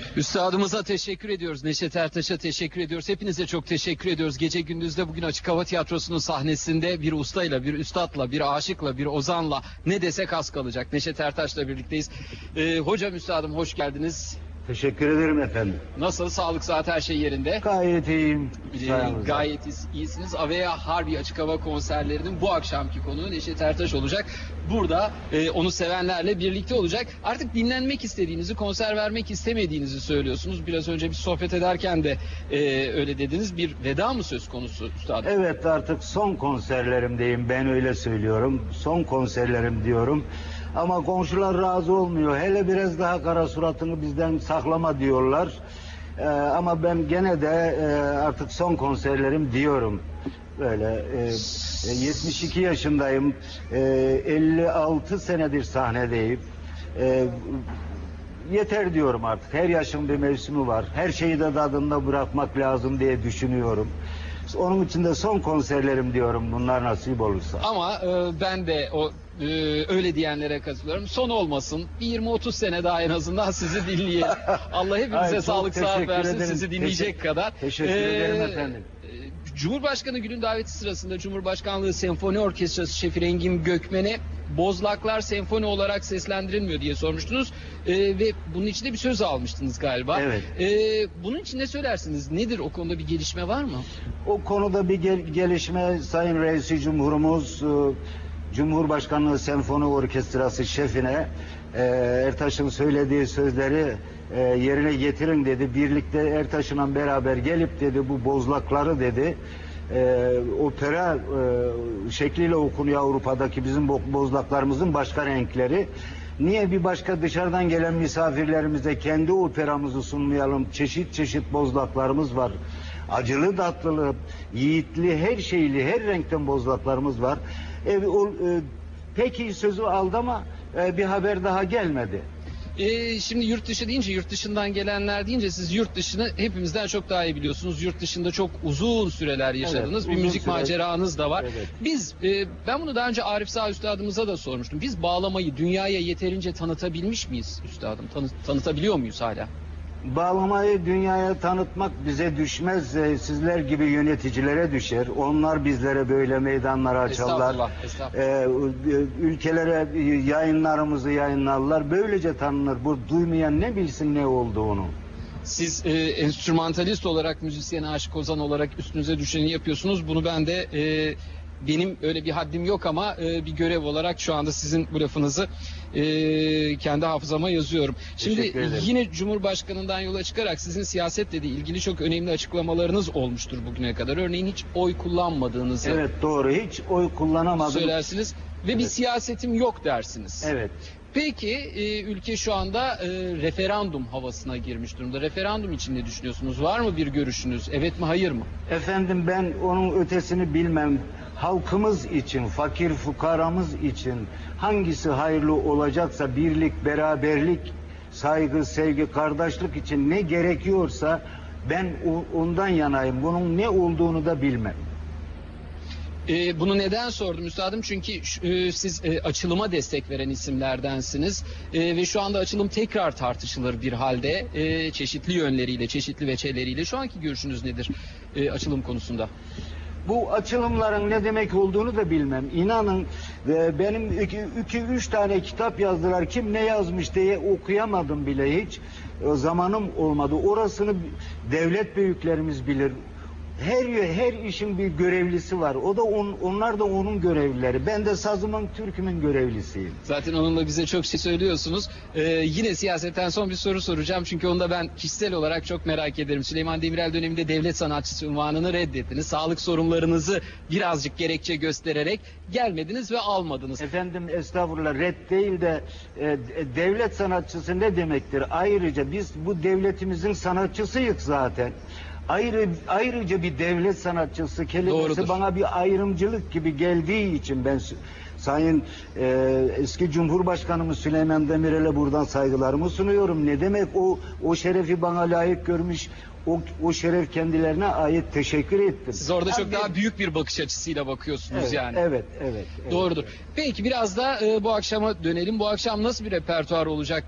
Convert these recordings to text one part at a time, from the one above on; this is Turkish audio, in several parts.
Üstadımıza teşekkür ediyoruz. Neşet Ertaş'a teşekkür ediyoruz. Hepinize çok teşekkür ediyoruz. Gece gündüzde bugün Açık Hava Tiyatrosu'nun sahnesinde bir ustayla, bir üstadla, bir aşıkla, bir ozanla ne desek az kalacak. Neşet Ertaş'la birlikteyiz. Hocam, üstadım hoş geldiniz. Teşekkür ederim efendim. Nasıl? Sağlık, saat, her şey yerinde? Gayet iyiyim. Gayet iyisiniz. Aveya Harbi Açık Hava konserlerinin bu akşamki konuğu Neşet Ertaş olacak. Burada onu sevenlerle birlikte olacak. Artık dinlenmek istediğinizi, konser vermek istemediğinizi söylüyorsunuz. Biraz önce bir sohbet ederken de öyle dediniz. Bir veda mı söz konusu üstadım? Evet, artık son konserlerimdeyim, ben öyle söylüyorum. Son konserlerim diyorum. Ama komşular razı olmuyor. Hele biraz daha kara suratını bizden saklama diyorlar. Ama ben gene de artık son konserlerim diyorum. Böyle 72 yaşındayım. 56 senedir sahnedeyim. Yeter diyorum artık. Her yaşın bir mevsimi var. Her şeyi de tadında bırakmak lazım diye düşünüyorum. Onun için de son konserlerim diyorum, bunlar nasip olursa. Ama ben de o öyle diyenlere katılıyorum. Son olmasın. Bir 20-30 sene daha en azından sizi dinleyelim. Allah hepimize sağlık sıhhat versin, ederim. sizi dinleyecek kadar. Teşekkür ederim efendim. Cumhurbaşkanı Gül'ün daveti sırasında Cumhurbaşkanlığı Senfoni Orkestrası Şefi Rengin Gökmen'e Bozlaklar senfoni olarak seslendirilmiyor diye sormuştunuz. Ve bunun için de bir söz almıştınız galiba. Evet. Bunun için ne söylersiniz? Nedir, o konuda bir gelişme var mı? O konuda bir gelişme, Sayın Reisi Cumhurumuz Cumhurbaşkanlığı Senfoni Orkestrası şefine Ertaş'ın söylediği sözleri yerine getirin dedi. Birlikte Ertaş'la beraber gelip dedi, bu bozlakları dedi opera şekliyle okunuyor Avrupa'daki bizim bozlaklarımızın başka renkleri. Niye bir başka dışarıdan gelen misafirlerimize kendi operamızı sunmayalım? Çeşit çeşit bozlaklarımız var. Acılı, tatlılı, yiğitli, her şeyli, her renkten bozlaklarımız var. Peki sözü aldı ama bir haber daha gelmedi. Şimdi yurt dışı deyince, yurt dışından gelenler deyince, siz yurt dışını hepimizden çok daha iyi biliyorsunuz. Yurt dışında çok uzun süreler yaşadınız. Evet, bir müzik süre... maceranız da var. Evet. Biz, ben bunu daha önce Arif Sağ üstadımıza da sormuştum. Biz bağlamayı dünyaya yeterince tanıtabilmiş miyiz üstadım? Tanıtabiliyor muyuz hala? Bağlamayı dünyaya tanıtmak bize düşmez. Sizler gibi yöneticilere düşer. Onlar bizlere böyle meydanlar açarlar. Ülkelere yayınlarımızı yayınlarlar. Böylece tanınır. Bu duymayan ne bilsin ne olduğunu. Siz enstrümantalist olarak, müzisyen, aşık, ozan olarak üstünüze düşeni yapıyorsunuz. Bunu ben de benim öyle bir haddim yok ama bir görev olarak şu anda sizin bu lafınızı kendi hafızama yazıyorum. Şimdi yine Cumhurbaşkanı'ndan yola çıkarak sizin siyasetle de ilgili çok önemli açıklamalarınız olmuştur bugüne kadar. Örneğin hiç oy kullanmadığınızı. Evet, doğru, hiç oy kullanamadım. Söylersiniz ve bir siyasetim yok dersiniz. Evet. Peki ülke şu anda referandum havasına girmiş durumda. Referandum için ne düşünüyorsunuz? Var mı bir görüşünüz? Evet mi, hayır mı? Efendim, ben onun ötesini bilmem. Halkımız için, fakir fukaramız için hangisi hayırlı olacaksa, birlik, beraberlik, saygı, sevgi, kardeşlik için ne gerekiyorsa ben ondan yanayım. Bunun ne olduğunu da bilmem. Bunu neden sordum üstadım? Çünkü siz açılıma destek veren isimlerdensiniz ve şu anda açılım tekrar tartışılır bir halde, çeşitli yönleriyle, çeşitli veçeleriyle. Şu anki görüşünüz nedir açılım konusunda? Bu açılımların ne demek olduğunu da bilmem. İnanın benim 2-3 tane kitap yazdılar. Kim ne yazmış diye okuyamadım bile hiç. Zamanım olmadı. Orasını devlet büyüklerimiz bilir. Her işin bir görevlisi var. O da onlar da onun görevlileri. Ben de sazımın, türkümün görevlisiyim. Zaten onunla bize çok şey söylüyorsunuz. Yine siyasetten son bir soru soracağım. Çünkü onu da ben kişisel olarak çok merak ederim. Süleyman Demirel döneminde devlet sanatçısı unvanını reddettiniz. Sağlık sorunlarınızı birazcık gerekçe göstererek gelmediniz ve almadınız. Efendim, estağfurullah, red değil de devlet sanatçısı ne demektir? Ayrıca biz bu devletimizin sanatçısıyız zaten. Ayrıca bir devlet sanatçısı kelimesi doğrudur. Bana bir ayrımcılık gibi geldiği için ben Sayın eski Cumhurbaşkanımız Süleyman Demirel'e buradan saygılarımı sunuyorum. Ne demek o şerefi bana layık görmüş, o şeref kendilerine ait, teşekkür ettim. Siz orada çok daha büyük bir bakış açısıyla bakıyorsunuz evet, yani. Evet. Doğrudur. Peki biraz da bu akşama dönelim. Bu akşam nasıl bir repertuar olacak?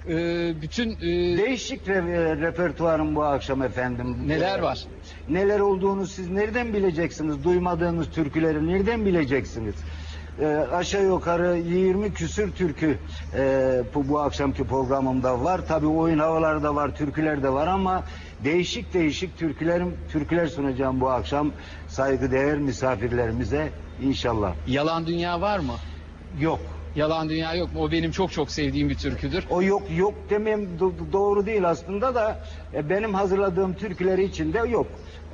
Değişik repertuarım bu akşam efendim. Neler var? Neler olduğunu siz nereden bileceksiniz? Duymadığınız türküleri nereden bileceksiniz? Aşağı yukarı 20 küsür türkü bu akşamki programımda var. Tabii oyun havaları da var, türküler de var ama değişik türküler sunacağım bu akşam saygıdeğer misafirlerimize inşallah. Yalan Dünya var mı? Yok. Yalan Dünya yok mu? O benim çok çok sevdiğim bir türküdür. O yok demem doğru değil aslında da benim hazırladığım türküler içinde yok.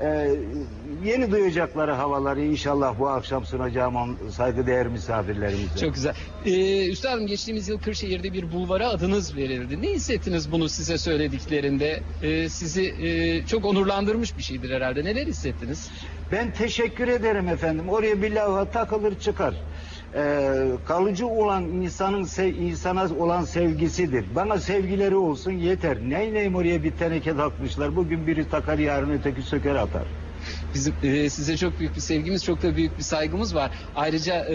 Yeni duyacakları havaları inşallah bu akşam sunacağım saygıdeğer misafirlerimize. Çok güzel. Üstadım geçtiğimiz yıl Kırşehir'de bir bulvara adınız verildi. Ne hissettiniz bunu size söylediklerinde? Sizi çok onurlandırmış bir şeydir herhalde. Neler hissettiniz? Ben teşekkür ederim efendim. Oraya bir lava takılır çıkar. Kalıcı olan insana olan sevgisidir. Bana sevgileri olsun yeter. Neyim oraya bir teneke takmışlar. Bugün biri takar, yarın öteki söker atar. Bizim size çok büyük bir sevgimiz, çok da büyük bir saygımız var. Ayrıca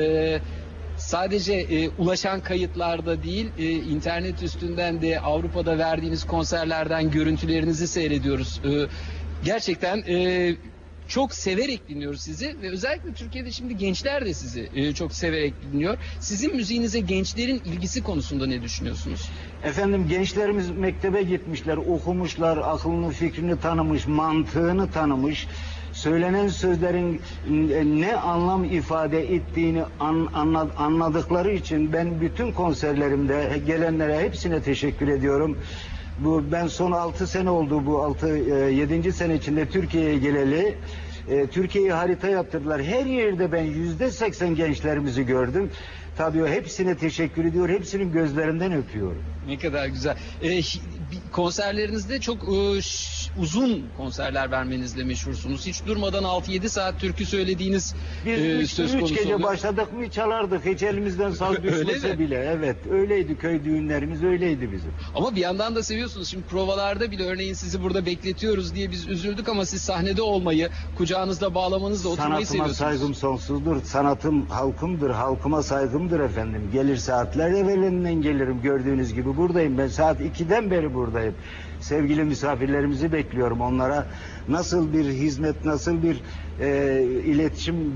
sadece ulaşan kayıtlarda değil, internet üstünden de Avrupa'da verdiğiniz konserlerden görüntülerinizi seyrediyoruz. Gerçekten çok severek dinliyoruz sizi ve özellikle Türkiye'de şimdi gençler de sizi çok severek dinliyor. Sizin müziğinize gençlerin ilgisi konusunda ne düşünüyorsunuz? Efendim gençlerimiz mektebe gitmişler, okumuşlar, aklını fikrini tanımış, mantığını tanımış. Söylenen sözlerin ne anlam ifade ettiğini anladıkları için ben bütün konserlerimde gelenlere hepsine teşekkür ediyorum. Ben son 6 sene oldu, bu 7. sene içinde Türkiye'ye geleli. Türkiye'yi harita yaptırdılar. Her yerde ben %80 gençlerimizi gördüm. Tabii hepsine teşekkür ediyor, hepsinin gözlerinden öpüyorum. Ne kadar güzel. Konserlerinizde çok uzun konserler vermenizle meşhursunuz. Hiç durmadan 6-7 saat türkü söylediğiniz söz konusu 3 gece oluyor. başladık mı çalardık. Hiç elimizden saz düşmese bile. Evet, öyleydi, köy düğünlerimiz öyleydi bizim. Ama bir yandan da seviyorsunuz. Şimdi provalarda bile örneğin sizi burada bekletiyoruz diye biz üzüldük ama siz sahnede olmayı, kucağınızda bağlamanızla oturmayı seviyorsunuz. Sanatıma saygım sonsuzdur. Sanatım halkımdır. Halkıma saygımdır efendim. Gelir saatler evvelinden gelirim. Gördüğünüz gibi buradayım. Ben saat 2'den beri buradayım. Sevgili misafirlerimizi bekliyorum. Onlara nasıl bir hizmet, nasıl bir iletişim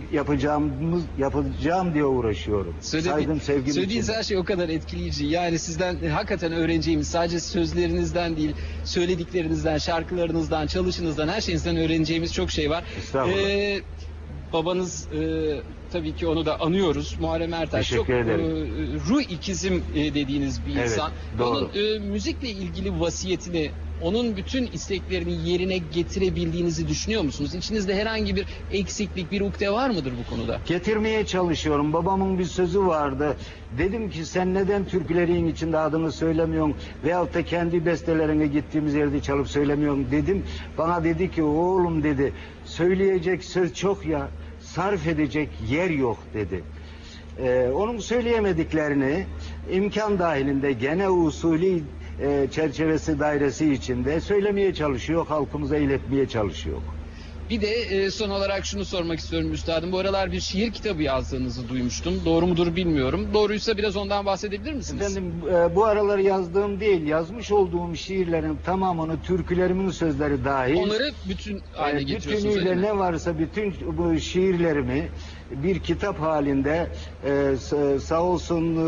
yapacağım diye uğraşıyorum. Saygım, sevgim söylediğiniz için. her şey o kadar etkileyici. Yani sizden hakikaten öğreneceğimiz, sadece sözlerinizden değil, söylediklerinizden, şarkılarınızdan, çalışınızdan, her şeyinizden öğreneceğimiz çok şey var. Estağfurullah. Babanız tabii ki onu da anıyoruz. Muharrem Ertaş çok Teşekkür ederim. ruh ikizim dediğiniz bir Evet, insan. doğru. Onun müzikle ilgili vasiyetini, onun bütün isteklerini yerine getirebildiğinizi düşünüyor musunuz? İçinizde herhangi bir eksiklik, bir ukde var mıdır bu konuda? Getirmeye çalışıyorum. Babamın bir sözü vardı. Dedim ki sen neden türkülerin içinde adını söylemiyorsun veyahut da kendi bestelerini gittiğimiz yerde çalıp söylemiyorsun dedim. Bana dedi ki oğlum dedi, söyleyecek söz çok ya, sarf edecek yer yok dedi. Onun söyleyemediklerini imkan dahilinde gene usulü çerçevesi dairesi içinde söylemeye çalışıyor, halkımıza iletmeye çalışıyor. Bir de son olarak şunu sormak istiyorum üstadım. Bu aralar bir şiir kitabı yazdığınızı duymuştum. Doğru mudur bilmiyorum. Doğruysa biraz ondan bahsedebilir misiniz? Efendim bu aralar yazdığım değil, yazmış olduğum şiirlerin tamamını, türkülerimin sözleri dahil. Onları bütün haline getiriyorsunuz. Bütünüyle ne varsa bütün bu şiirlerimi bir kitap halinde sağ olsun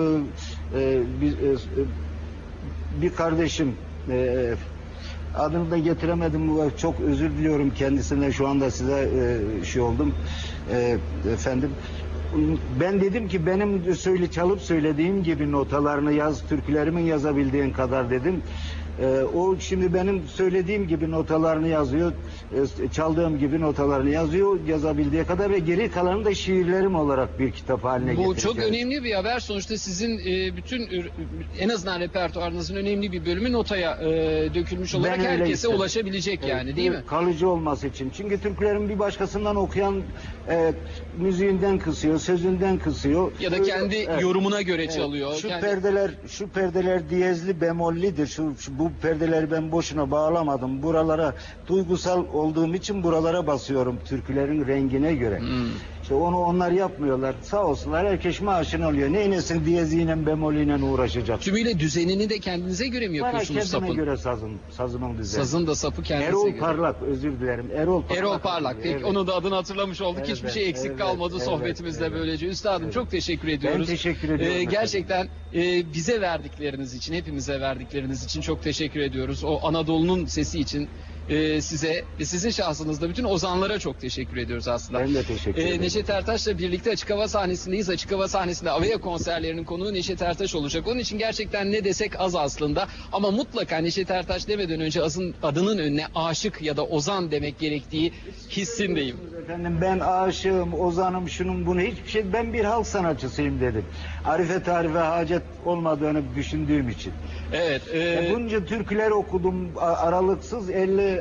bir kardeşim, adını da getiremedim, çok özür diliyorum kendisine, şu anda size şey oldum efendim. Ben dedim ki benim çalıp söylediğim gibi notalarını yaz, türkülerimin yazabildiğin kadar dedim. O şimdi benim söylediğim gibi notalarını yazıyor, çaldığım gibi notalarını yazıyor, yazabildiği kadar ve geri kalanı da şiirlerim olarak bir kitap haline getireceğim. Bu çok önemli bir haber. Sonuçta sizin bütün en azından repertuarınızın önemli bir bölümü notaya dökülmüş olarak Ben öyle herkese istedim. ulaşabilecek yani, değil mi? Kalıcı olması için. Çünkü türkülerin bir başkasından okuyan müziğinden kısıyor, sözünden kısıyor. Ya da kendi yorumuna göre çalıyor. Şu perdeler diyezli bemollidir. Bu perdeleri ben boşuna bağlamadım. Buralara duygusal olduğum için buralara basıyorum türkülerin rengine göre. İşte onu onlar yapmıyorlar. Sağ olsunlar, herkes maaşını alıyor. Neynesin diyeziyle bemoliyle uğraşacak. Tümüyle düzenini de kendinize göre mi Bana yapıyorsunuz kendime sapın? göre sazımın düzeni. Sazın da sapı kendinize Erol göre. Parlak, özür dilerim. Erol Parlak. Peki Evet. onu da adını hatırlamış olduk. Evet, Hiçbir şey eksik evet, kalmadı evet, sohbetimizde evet. böylece. Üstadım çok teşekkür ediyoruz. Ben teşekkür ediyorum efendim. Gerçekten bize verdikleriniz için, hepimize verdikleriniz için çok teşekkür ediyoruz. O Anadolu'nun sesi için size ve sizin şahsınızda bütün ozanlara çok teşekkür ediyoruz aslında. Ben de teşekkür ederim. Neşet Ertaş'la birlikte Açık Hava sahnesindeyiz. Açık Hava sahnesinde Avea konserlerinin konuğu Neşet Ertaş olacak. Onun için gerçekten ne desek az aslında. Ama mutlaka Neşet Ertaş demeden önce adının önüne aşık ya da ozan demek gerektiği hissindeyim. Efendim ben aşığım, ozanım, şunun bunu hiçbir şey. Ben bir halk sanatçısıyım dedim. Arife tarife hacet olmadığını düşündüğüm için. Evet. Bunca türküler okudum aralıksız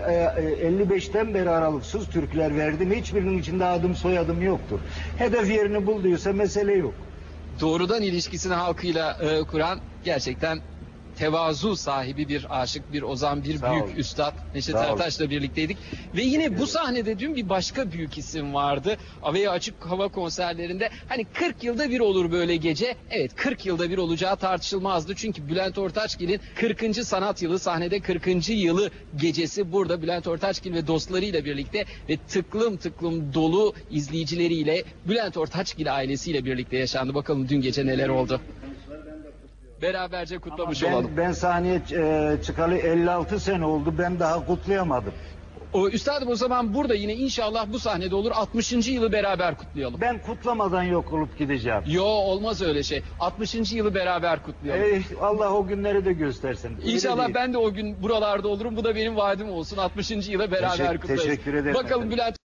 55'ten beri aralıksız türküler verdim. Hiçbirinin içinde adım soyadım yoktur. Hedef yerini bulduysa mesele yok. Doğrudan ilişkisini halkıyla kuran gerçekten tevazu sahibi bir aşık, bir ozan, bir Sağ büyük olun. üstad Neşet Sağ olun. Ertaş'la birlikteydik. Ve yine bu sahnede dün bir başka büyük isim vardı. Avea Açık Hava konserlerinde hani 40 yılda bir olur böyle gece. Evet, 40 yılda bir olacağı tartışılmazdı. Çünkü Bülent Ortaçgil'in 40. sanat yılı, sahnede 40. yılı gecesi burada Bülent Ortaçgil ve dostlarıyla birlikte ve tıklım tıklım dolu izleyicileriyle Bülent Ortaçgil ailesiyle birlikte yaşandı. Bakalım dün gece neler oldu. Beraberce kutlamış olalım. Ben sahneye çıkalı 56 sene oldu. Ben daha kutlayamadım. Üstadım o zaman burada yine inşallah bu sahnede olur. 60. yılı beraber kutlayalım. Ben kutlamadan yok olup gideceğim. Yo, olmaz öyle şey. 60. yılı beraber kutlayalım. Allah o günleri de göstersin. Öyle İnşallah değil. ben de o gün buralarda olurum. Bu da benim vaadim olsun. 60. yıla beraber kutlarız. Teşekkür ederim Bakalım efendim. Bülent